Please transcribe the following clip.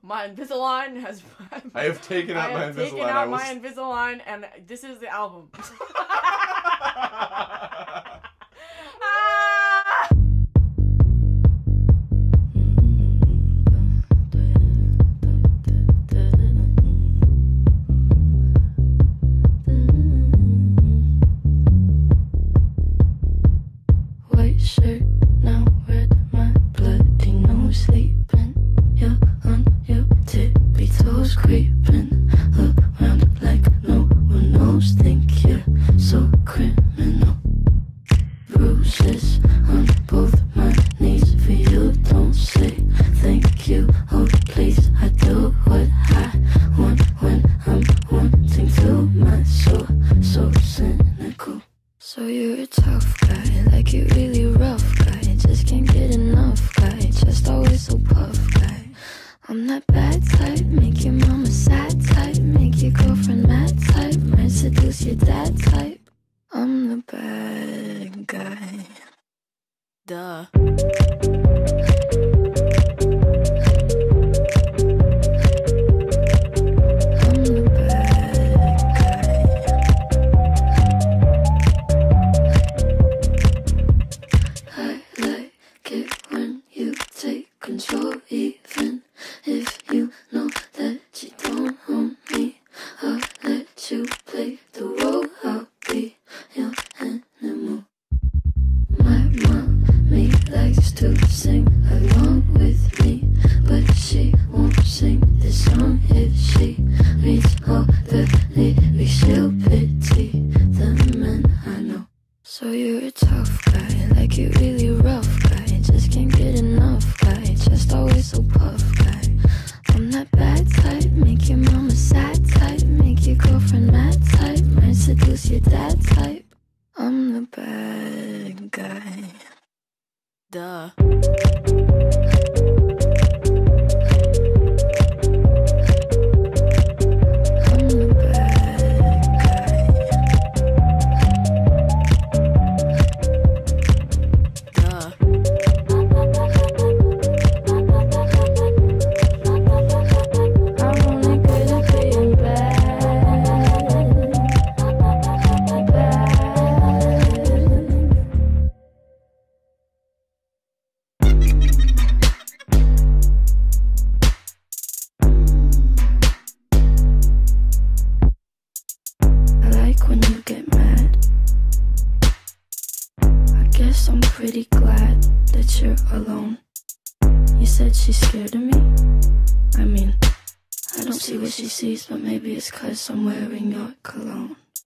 my Invisalign has. I have taken out my Invisalign. I have taken out my Invisalign, and this is the album. White shirt, now red, my bloody nose sleeping. You're on your tippy toes, creeping around like no one knows. Think you're so criminal. Bruises on both my knees for you. Don't say thank you, oh please. I do what I want when I'm wanting to. My soul, so cynical. So you're a tough guy, like you really rough guy. Just can't get enough guy, just always so puff guy. I'm that bad type, make your mama sad type, make your girlfriend mad type, might seduce your dad type. I'm the bad guy. Duh. I'm the bad guy. I like it when you take control, even if you know that you don't own me. I'll let you play the role, I'll be your animal. My mommy likes to sing along with me, but she won't sing this song if she reads all the lyrics. She'll pity the men I know. So you're a tough guy, like you really rough guy. Just can't get enough guy, just always so puff guy. I'm that bad type, make your mama sad type, make your girlfriend mad type, might seduce your dad type. I'm the bad guy. Duh. I'm the bad guy. Duh. I'm only good at being bad. Bad. I like when you get mad. I guess I'm pretty glad that you're alone. You said she's scared of me? I mean, I don't see what she sees, but maybe it's 'cause I'm wearing your cologne.